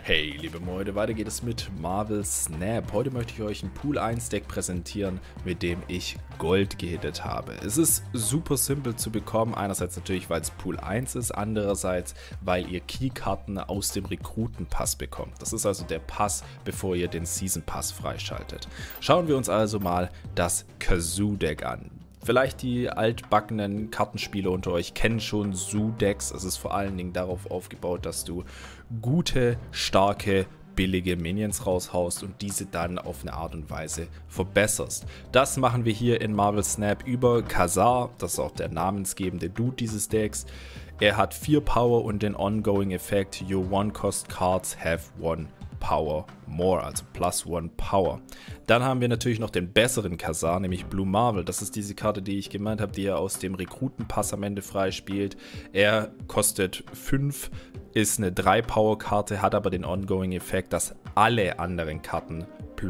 Hey liebe Leute, weiter geht es mit Marvel Snap. Heute möchte ich euch ein Pool 1 Deck präsentieren, mit dem ich Gold gehittet habe. Es ist super simpel zu bekommen, einerseits natürlich, weil es Pool 1 ist, andererseits, weil ihr Keykarten aus dem Rekrutenpass bekommt. Das ist also der Pass, bevor ihr den Season Pass freischaltet. Schauen wir uns also mal das Kazoo Deck an. Vielleicht die altbackenen Kartenspieler unter euch kennen schon Zoo-Decks. Es ist vor allen Dingen darauf aufgebaut, dass du gute, starke, billige Minions raushaust und diese dann auf eine Art und Weise verbesserst. Das machen wir hier in Marvel Snap über Ka-Zar. Das ist auch der namensgebende Dude dieses Decks. Er hat 4 Power und den Ongoing-Effekt Your One-Cost Cards have 1 Power more, also +1 Power. Dann haben wir natürlich noch den besseren Ka-Zar, nämlich Blue Marvel. Das ist diese Karte, die ich gemeint habe, die er aus dem Rekrutenpass am Ende freispielt. Er kostet 5, ist eine 3-Power-Karte, hat aber den Ongoing-Effekt, dass alle anderen Karten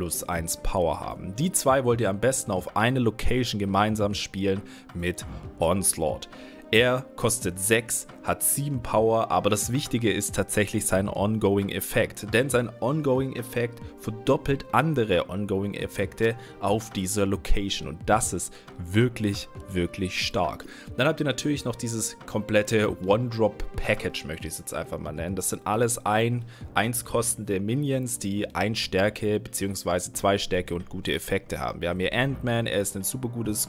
+1 Power haben. Die zwei wollt ihr am besten auf eine Location gemeinsam spielen mit Onslaught. Er kostet 6, hat 7 Power, aber das Wichtige ist tatsächlich sein Ongoing-Effekt, denn sein Ongoing-Effekt verdoppelt andere Ongoing-Effekte auf dieser Location und das ist wirklich, wirklich stark. Dann habt ihr natürlich noch dieses komplette One-Drop-Package, möchte ich es jetzt einfach mal nennen. Das sind alles 1 kostende Minions, die 1 Stärke bzw. 2 Stärke und gute Effekte haben. Wir haben hier Ant-Man, er ist ein super gutes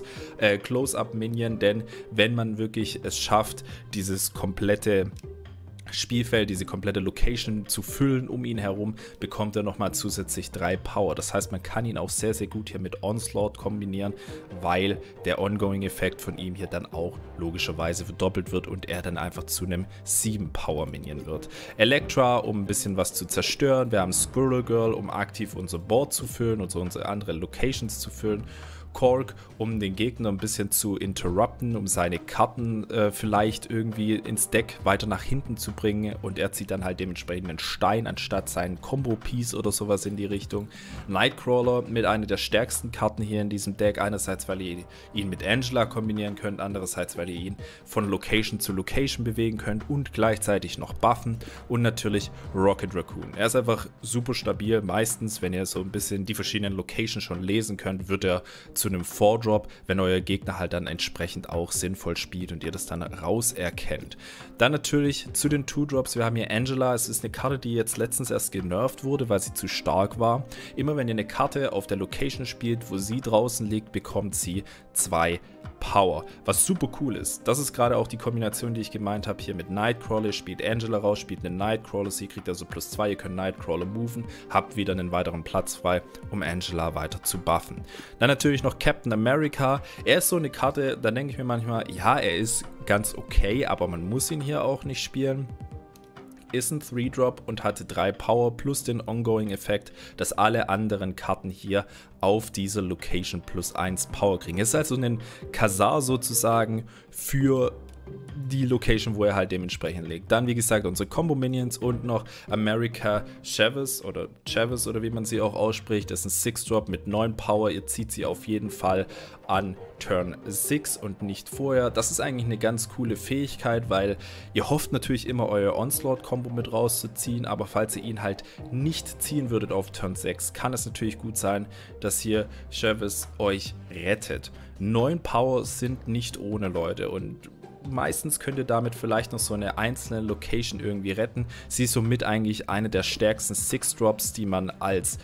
Close-Up-Minion, denn wenn man wirklich es schafft, dieses komplette Spielfeld, diese komplette Location zu füllen um ihn herum, bekommt er nochmal zusätzlich 3 Power. Das heißt, man kann ihn auch sehr, sehr gut hier mit Onslaught kombinieren, weil der Ongoing-Effekt von ihm hier dann auch logischerweise verdoppelt wird und er dann einfach zu einem 7-Power-Minion wird. Elektra, um ein bisschen was zu zerstören. Wir haben Squirrel Girl, um aktiv unser Board zu füllen und so unsere andere Locations zu füllen. Korg, um den Gegner ein bisschen zu interrupten, um seine Karten vielleicht irgendwie ins Deck weiter nach hinten zu bringen und er zieht dann halt dementsprechend einen Stein anstatt seinen Combo-Piece oder sowas in die Richtung. Nightcrawler mit einer der stärksten Karten hier in diesem Deck, einerseits weil ihr ihn mit Angela kombinieren könnt, andererseits weil ihr ihn von Location zu Location bewegen könnt und gleichzeitig noch buffen und natürlich Rocket Raccoon. Er ist einfach super stabil, meistens, wenn ihr so ein bisschen die verschiedenen Locations schon lesen könnt, wird er zu einem 4-Drop, wenn euer Gegner halt dann entsprechend auch sinnvoll spielt und ihr das dann raus erkennt. Dann natürlich zu den 2-Drops, wir haben hier Angela, es ist eine Karte, die jetzt letztens erst genervt wurde, weil sie zu stark war. Immer wenn ihr eine Karte auf der Location spielt, wo sie draußen liegt, bekommt sie 2 Power, was super cool ist. Das ist gerade auch die Kombination, die ich gemeint habe, hier mit Nightcrawler, spielt Angela raus, spielt einen Nightcrawler, sie kriegt also +2, ihr könnt Nightcrawler moven, habt wieder einen weiteren Platz frei, um Angela weiter zu buffen. Dann natürlich noch Captain America, er ist so eine Karte, da denke ich mir manchmal, ja, er ist ganz okay, aber man muss ihn hier auch nicht spielen. Ist ein 3-Drop und hatte 3 Power plus den Ongoing-Effekt, dass alle anderen Karten hier auf diese Location +1 Power kriegen. Es ist also ein Ka-Zar sozusagen für die Location, wo er halt dementsprechend liegt. Dann, wie gesagt, unsere Combo-Minions und noch America Chavez oder wie man sie auch ausspricht. Das ist ein 6-Drop mit 9 Power. Ihr zieht sie auf jeden Fall an Turn 6 und nicht vorher. Das ist eigentlich eine ganz coole Fähigkeit, weil ihr hofft natürlich immer euer Onslaught-Kombo mit rauszuziehen, aber falls ihr ihn halt nicht ziehen würdet auf Turn 6, kann es natürlich gut sein, dass hier Chavez euch rettet. 9 Power sind nicht ohne, Leute, und meistens könnt ihr damit vielleicht noch so eine einzelne Location irgendwie retten. Sie ist somit eigentlich eine der stärksten 6-Drops, die man als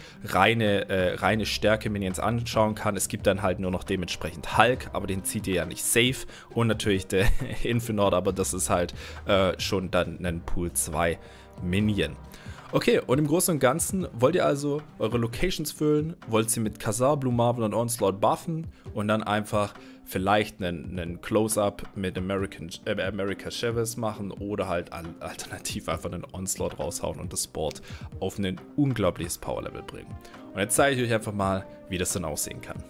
reine Stärke-Minions anschauen kann. Es gibt dann halt nur noch dementsprechend Hulk, aber den zieht ihr ja nicht safe. Und natürlich der Infinite, aber das ist halt schon dann ein Pool 2 Minion. Okay, und im Großen und Ganzen wollt ihr also eure Locations füllen, wollt sie mit Ka-Zar, Blue Marvel und Onslaught buffen und dann einfach vielleicht einen Close-Up mit America Chavez machen oder halt alternativ einfach einen Onslaught raushauen und das Board auf ein unglaubliches Power-Level bringen. Und jetzt zeige ich euch einfach mal, wie das dann aussehen kann.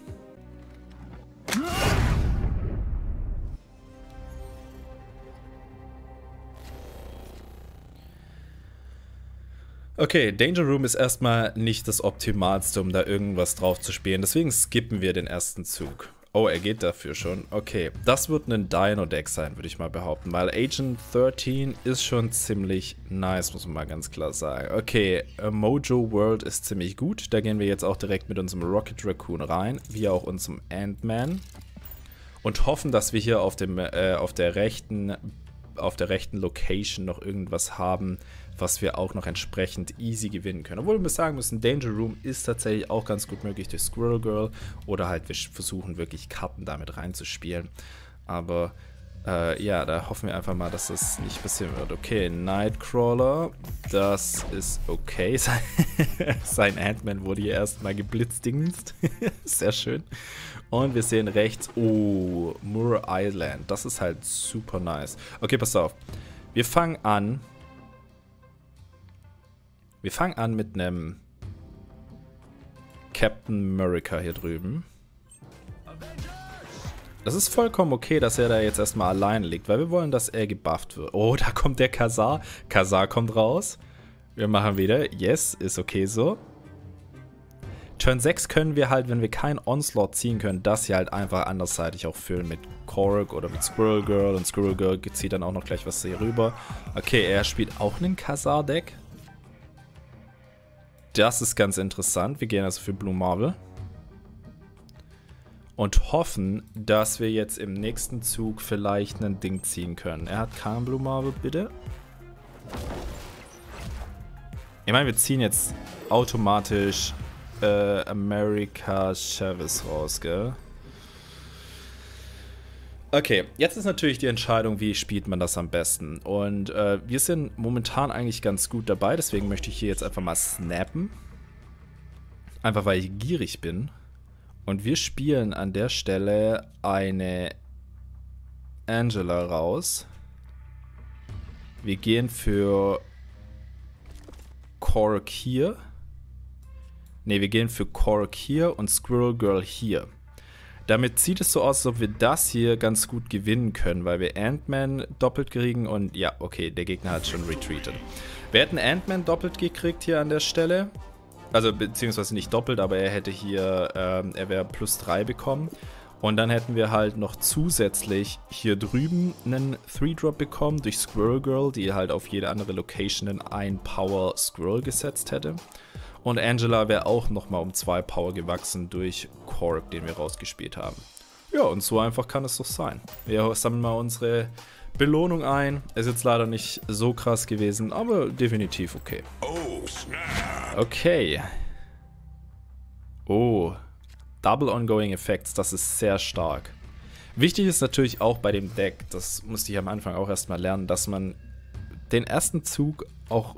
Okay, Danger Room ist erstmal nicht das Optimalste, um da irgendwas drauf zu spielen, deswegen skippen wir den ersten Zug. Oh, er geht dafür schon. Okay, das wird ein Dino-Deck sein, würde ich mal behaupten, weil Agent 13 ist schon ziemlich nice, muss man mal ganz klar sagen. Okay, Mojo World ist ziemlich gut. Da gehen wir jetzt auch direkt mit unserem Rocket Raccoon rein, wie auch unserem Ant-Man. Und hoffen, dass wir hier auf der rechten Location noch irgendwas haben, was wir auch noch entsprechend easy gewinnen können. Obwohl wir sagen müssen, Danger Room ist tatsächlich auch ganz gut möglich durch Squirrel Girl oder halt wir versuchen wirklich Karten damit reinzuspielen. Aber ja, da hoffen wir einfach mal, dass das nicht passieren wird. Okay, Nightcrawler, das ist okay. Sein Ant-Man wurde hier erstmal geblitzdingst. Sehr schön. Und wir sehen rechts, oh, Moore Island. Das ist halt super nice. Okay, pass auf. Wir fangen an mit einem Captain America hier drüben. Das ist vollkommen okay, dass er da jetzt erstmal alleine liegt, weil wir wollen, dass er gebufft wird. Oh, da kommt der Khazar. Khazar kommt raus. Wir machen wieder. Yes, ist okay so. Turn 6 können wir halt, wenn wir kein Onslaught ziehen können, das hier halt einfach andersseitig auch füllen mit Korok oder mit Squirrel Girl. Und Squirrel Girl zieht dann auch noch gleich was hier rüber. Okay, er spielt auch einen Khazar-Deck. Das ist ganz interessant. Wir gehen also für Blue Marvel. Und hoffen, dass wir jetzt im nächsten Zug vielleicht ein Ding ziehen können. Er hat keinen Blue Marvel, bitte. Ich meine, wir ziehen jetzt automatisch America Chavez raus, gell? Okay, jetzt ist natürlich die Entscheidung, wie spielt man das am besten. Und wir sind momentan eigentlich ganz gut dabei, deswegen möchte ich hier jetzt einfach mal snappen. Einfach weil ich gierig bin. Und wir spielen an der Stelle eine Angela raus. Wir gehen für Korok hier. Ne, wir gehen für Korok hier und Squirrel Girl hier. Damit sieht es so aus, als ob wir das hier ganz gut gewinnen können, weil wir Ant-Man doppelt kriegen und ja, okay, der Gegner hat schon retreated. Wir hätten Ant-Man doppelt gekriegt hier an der Stelle. Also beziehungsweise nicht doppelt, aber er hätte hier, er wäre +3 bekommen. Und dann hätten wir halt noch zusätzlich hier drüben einen 3-Drop bekommen durch Squirrel Girl, die halt auf jede andere Location ein Power Squirrel gesetzt hätte. Und Angela wäre auch nochmal um 2 Power gewachsen durch Korok, den wir rausgespielt haben. Ja, und so einfach kann es doch sein. Wir sammeln mal unsere Belohnung ein. Ist jetzt leider nicht so krass gewesen, aber definitiv okay. Oh, snap! Okay. Oh, Double Ongoing Effects, das ist sehr stark. Wichtig ist natürlich auch bei dem Deck, das musste ich am Anfang auch erstmal lernen, dass man den ersten Zug auch...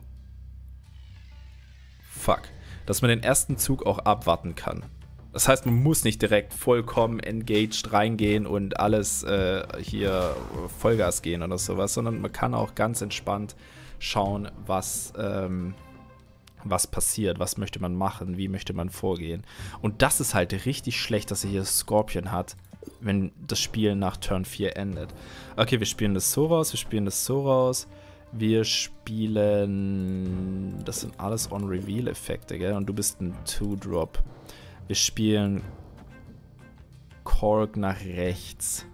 dass man den ersten Zug auch abwarten kann. Das heißt, man muss nicht direkt vollkommen engaged reingehen und alles hier Vollgas gehen oder sowas, sondern man kann auch ganz entspannt schauen, was passiert, was möchte man machen, wie möchte man vorgehen. Und das ist halt richtig schlecht, dass er hier Scorpion hat, wenn das Spiel nach Turn 4 endet. Okay, wir spielen das so raus, wir spielen das so raus. Wir spielen... Das sind alles On-Reveal-Effekte, gell? Und du bist ein 2-Drop. Wir spielen Korok nach rechts.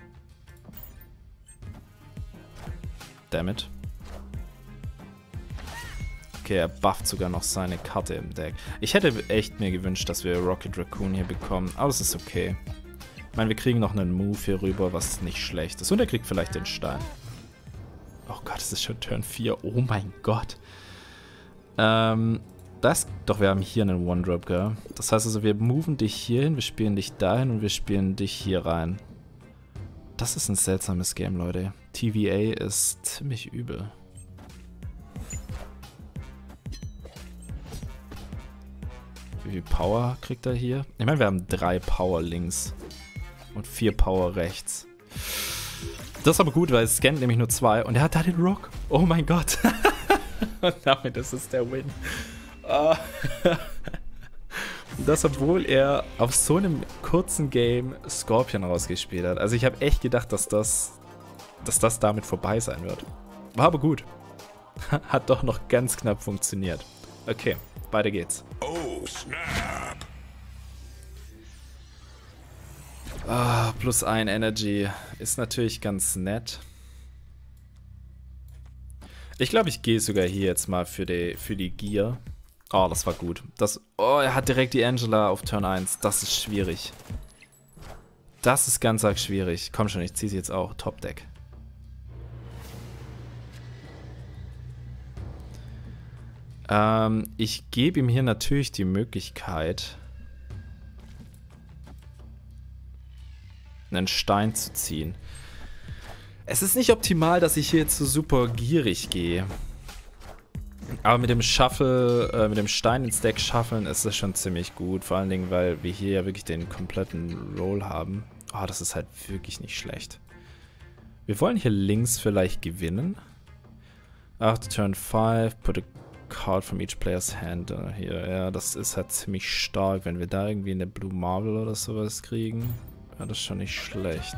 Dammit. Okay, er bufft sogar noch seine Karte im Deck. Ich hätte echt mir gewünscht, dass wir Rocket Raccoon hier bekommen, aber es ist okay. Ich meine, wir kriegen noch einen Move hier rüber, was nicht schlecht ist. Und er kriegt vielleicht den Stein. Oh Gott, es ist schon Turn 4. Oh mein Gott. Doch, wir haben hier einen One-Drop, gell? Das heißt also, wir moven dich hier hin, wir spielen dich dahin und wir spielen dich hier rein. Das ist ein seltsames Game, Leute. TVA ist ziemlich übel. Wie viel Power kriegt er hier? Ich meine, wir haben 3 Power links und 4 Power rechts. Das ist aber gut, weil es scannt nämlich nur 2 und er hat da den Rock. Oh mein Gott. Und damit ist es der Win. Das, obwohl er auf so einem kurzen Game Scorpion rausgespielt hat. Also ich habe echt gedacht, dass das damit vorbei sein wird. War aber gut. Hat doch noch ganz knapp funktioniert. Okay, weiter geht's. Oh, snap! Ah, +1 Energy ist natürlich ganz nett. Ich glaube, ich gehe sogar hier jetzt mal für die Gier. Oh, das war gut. Oh, er hat direkt die Angela auf Turn 1. Das ist schwierig. Das ist ganz arg schwierig. Komm schon, ich ziehe sie jetzt auch. Top Deck. Ich gebe ihm hier natürlich die Möglichkeit, einen Stein zu ziehen. Es ist nicht optimal, dass ich hier jetzt so super gierig gehe. Aber mit dem Shuffle, mit dem Stein ins Deck shuffeln ist das schon ziemlich gut. Vor allen Dingen, weil wir hier ja wirklich den kompletten Roll haben. Oh, das ist halt wirklich nicht schlecht. Wir wollen hier links vielleicht gewinnen. After turn 5, put a card from each player's hand. Hier, ja, das ist halt ziemlich stark. Wenn wir da irgendwie eine Blue Marble oder sowas kriegen, ja, das ist schon nicht schlecht.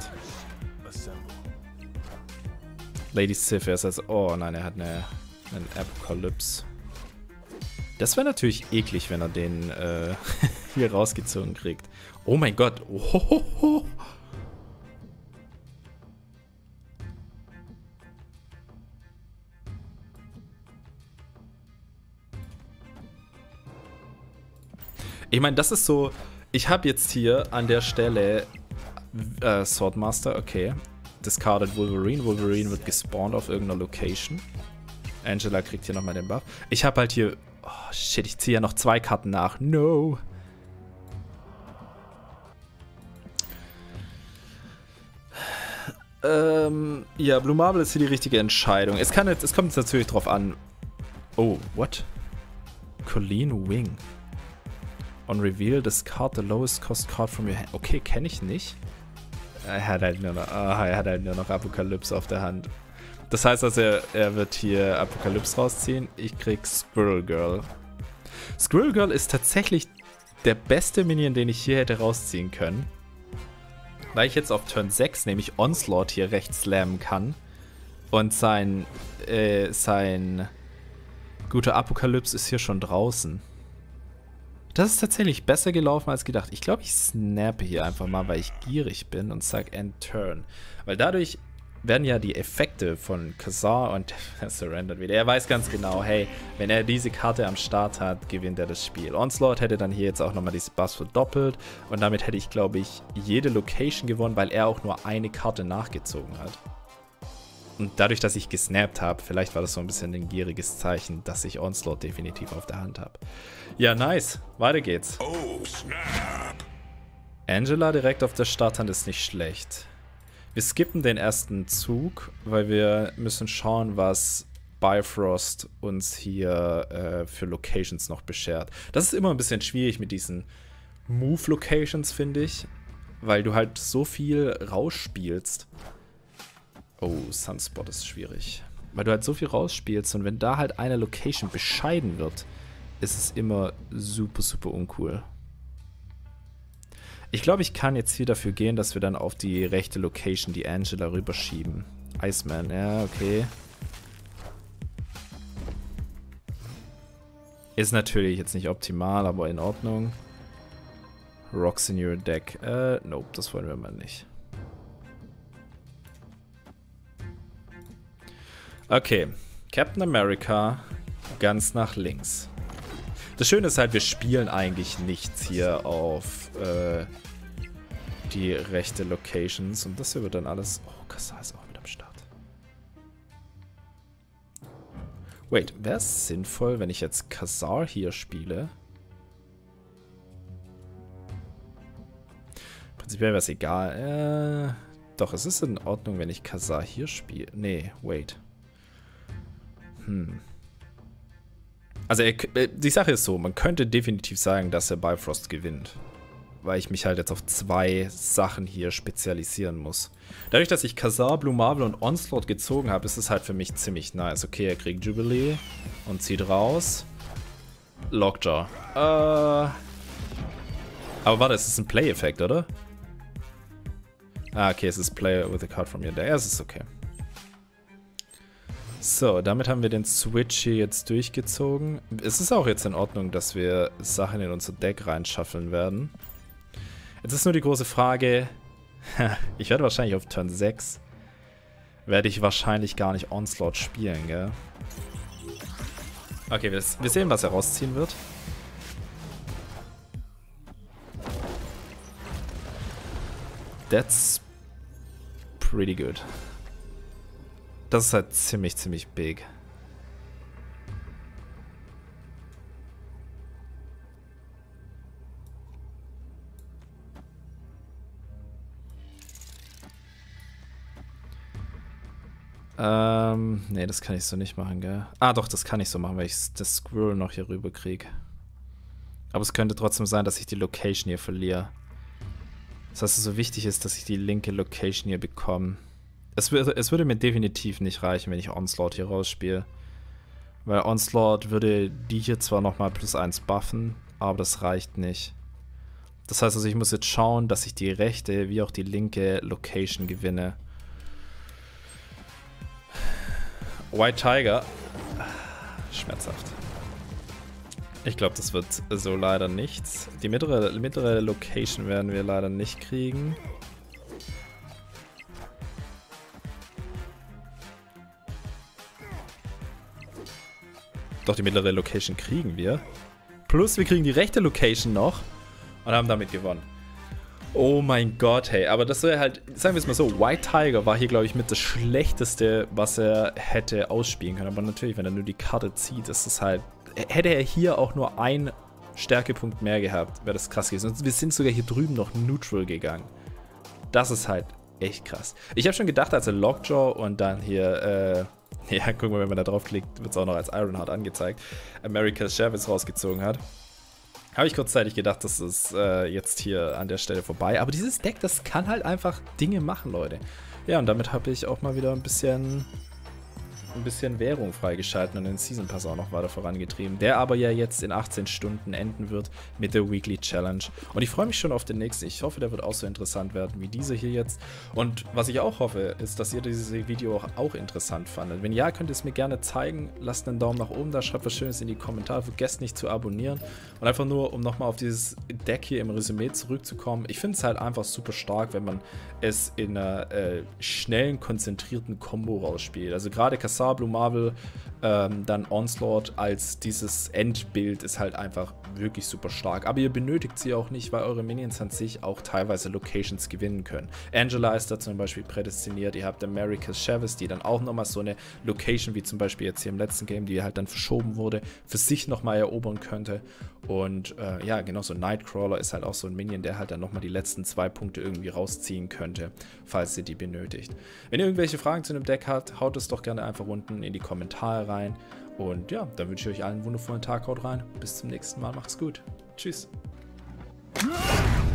Lady Sif, er ist also, oh nein, er hat einen Apocalypse. Das wäre natürlich eklig, wenn er den hier rausgezogen kriegt. Oh mein Gott. Ohohoho. Ich meine, das ist so, ich habe jetzt hier an der Stelle Swordmaster, okay. Discarded Wolverine. Wolverine wird gespawnt auf irgendeiner Location. Angela kriegt hier nochmal den Buff. Ich habe halt hier, oh shit, ich ziehe ja noch 2 Karten nach. No. Ja, Blue Marble ist hier die richtige Entscheidung. Es kommt jetzt natürlich drauf an. Oh, what? Colleen Wing. On reveal, discard the lowest cost card from your hand. Okay, kenne ich nicht. Er hat halt nur noch Apocalypse auf der Hand. Das heißt also, er wird hier Apocalypse rausziehen. Ich krieg Squirrel Girl. Squirrel Girl ist tatsächlich der beste Minion, den ich hier hätte rausziehen können. Weil ich jetzt auf Turn 6 nämlich Onslaught hier rechts slammen kann. Und sein guter Apocalypse ist hier schon draußen. Das ist tatsächlich besser gelaufen als gedacht. Ich glaube, ich snappe hier einfach mal, weil ich gierig bin und sage End Turn. Weil dadurch werden ja die Effekte von Khazar und er surrendert wieder. Er weiß ganz genau, hey, wenn er diese Karte am Start hat, gewinnt er das Spiel. Onslaught hätte dann hier jetzt auch nochmal diese Buffs verdoppelt und damit hätte ich, glaube ich, jede Location gewonnen, weil er auch nur eine Karte nachgezogen hat. Und dadurch, dass ich gesnappt habe, vielleicht war das so ein bisschen ein gieriges Zeichen, dass ich Onslaught definitiv auf der Hand habe. Ja, nice. Weiter geht's. Oh, snap. Angela direkt auf der Starthand ist nicht schlecht. Wir skippen den ersten Zug, weil wir müssen schauen, was Bifrost uns hier für Locations noch beschert. Das ist immer ein bisschen schwierig mit diesen Move-Locations, finde ich, weil du halt so viel rausspielst. Oh, Sunspot ist schwierig. Weil du halt so viel rausspielst und wenn da halt eine Location bescheiden wird, ist es immer super, super uncool. Ich glaube, ich kann jetzt hier dafür gehen, dass wir dann auf die rechte Location die Angela rüberschieben. Iceman, ja, okay. Ist natürlich jetzt nicht optimal, aber in Ordnung. Rocks in your deck. Nope, das wollen wir mal nicht. Okay, Captain America ganz nach links. Das Schöne ist halt, wir spielen eigentlich nichts hier auf die rechte Locations. Und das hier wird dann alles... Oh, Khazar ist auch mit am Start. Wait, wäre es sinnvoll, wenn ich jetzt Khazar hier spiele? Prinzipiell wäre es egal. Doch, es ist in Ordnung, wenn ich Khazar hier spiele. Nee, wait. Also die Sache ist so, man könnte definitiv sagen, dass er Bifrost gewinnt. Weil ich mich halt jetzt auf 2 Sachen hier spezialisieren muss. Dadurch, dass ich Khazar, Blue Marble und Onslaught gezogen habe, ist es halt für mich ziemlich nice. Okay, er kriegt Jubilee und zieht raus. Lockjaw. Aber warte, es ist ein Play-Effekt, oder? Ah, okay, es ist Play with a card from your deck. Ja, es ist okay. So, damit haben wir den Switch hier jetzt durchgezogen. Es ist auch jetzt in Ordnung, dass wir Sachen in unser Deck reinschaffeln werden. Jetzt ist nur die große Frage, Ich werde wahrscheinlich auf Turn 6 werde ich wahrscheinlich gar nicht Onslaught spielen, gell? Okay, wir sehen, was er rausziehen wird. That's pretty good. Das ist halt ziemlich big. Nee, das kann ich so nicht machen, gell? Ah, doch, das kann ich so machen, weil ich das Squirrel noch hier rüber kriege. Aber es könnte trotzdem sein, dass ich die Location hier verliere. Das heißt, es so wichtig ist, dass ich die linke Location hier bekomme. Es würde mir definitiv nicht reichen, wenn ich Onslaught hier rausspiele. Weil Onslaught würde die hier zwar nochmal +1 buffen, aber das reicht nicht. Das heißt also, ich muss jetzt schauen, dass ich die rechte wie auch die linke Location gewinne. White Tiger. Schmerzhaft. Ich glaube, das wird so leider nichts. Die mittlere Location werden wir leider nicht kriegen. Doch, die mittlere Location kriegen wir. Plus, wir kriegen die rechte Location noch und haben damit gewonnen. Oh mein Gott, hey. Aber das wäre halt, sagen wir es mal so, White Tiger war hier, glaube ich, mit das Schlechteste, was er hätte ausspielen können. Aber natürlich, wenn er nur die Karte zieht, ist es halt, hätte er hier auch nur einen Stärkepunkt mehr gehabt, wäre das krass gewesen. Und wir sind sogar hier drüben noch neutral gegangen. Das ist halt echt krass. Ich habe schon gedacht, als er Lockjaw und dann hier, ja, guck mal, wenn man da draufklickt, wird es auch noch als Ironheart angezeigt, America's Chavez rausgezogen hat. Habe ich kurzzeitig gedacht, das ist jetzt hier an der Stelle vorbei. Aber dieses Deck, das kann halt einfach Dinge machen, Leute. Ja, und damit habe ich auch mal wieder ein bisschen Währung freigeschalten und den Season Pass auch noch weiter vorangetrieben, der aber ja jetzt in 18 Stunden enden wird mit der Weekly Challenge. Und ich freue mich schon auf den nächsten. Ich hoffe, der wird auch so interessant werden wie dieser hier jetzt. Und was ich auch hoffe, ist, dass ihr dieses Video auch interessant fandet. Wenn ja, könnt ihr es mir gerne zeigen. Lasst einen Daumen nach oben da, schreibt was Schönes in die Kommentare. Vergesst nicht zu abonnieren. Und einfach nur, um nochmal auf dieses Deck hier im Resümee zurückzukommen. Ich finde es halt einfach super stark, wenn man es in einer schnellen, konzentrierten Combo rausspielt. Also gerade Kassar, Blue Marvel, dann Onslaught als dieses Endbild ist halt einfach wirklich super stark. Aber ihr benötigt sie auch nicht, weil eure Minions an sich auch teilweise Locations gewinnen können. Angela ist da zum Beispiel prädestiniert. Ihr habt America's Chavez, die dann auch nochmal so eine Location, wie zum Beispiel jetzt hier im letzten Game, die halt dann verschoben wurde, für sich nochmal erobern könnte. Und ja, genauso Nightcrawler ist halt auch so ein Minion, der halt dann nochmal die letzten 2 Punkte irgendwie rausziehen könnte, falls ihr die benötigt. Wenn ihr irgendwelche Fragen zu dem Deck habt, haut es doch gerne einfach unten in die Kommentare rein. Und ja, dann wünsche ich euch allen einen wundervollen Tag. Haut rein. Bis zum nächsten Mal. Macht's gut. Tschüss.